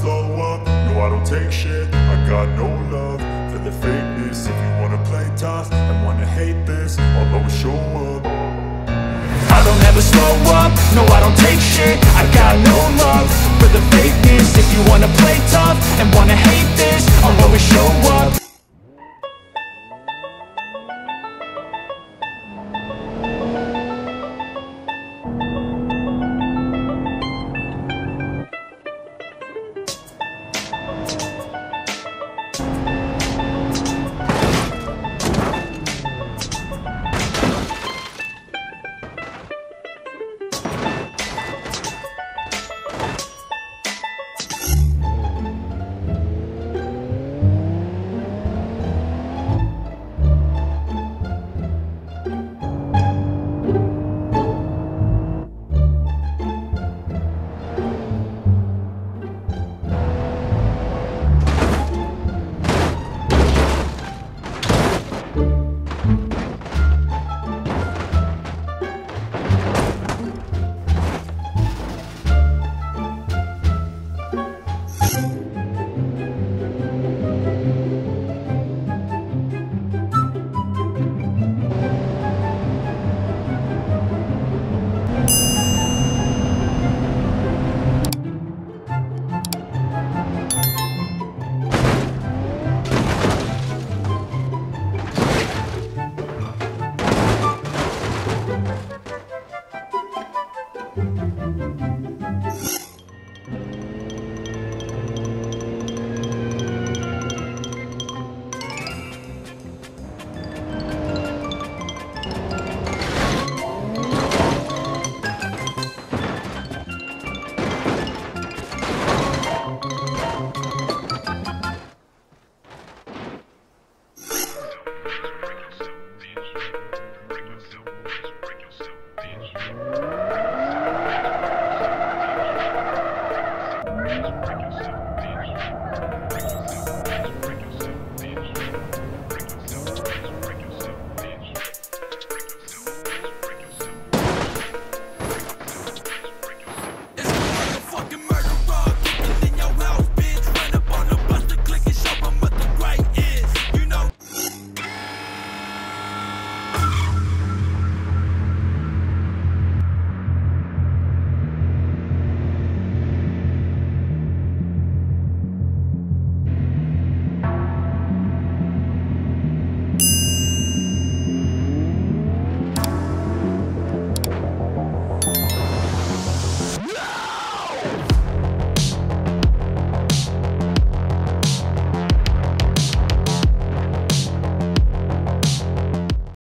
slow up, no I don't take shit. I got no love for the fakeness. If you wanna play tough and wanna hate this, I'll always show up. I don't ever slow up, no I don't take shit. I got no love for the fakeness. If you wanna play tough and wanna hate this, I'll always show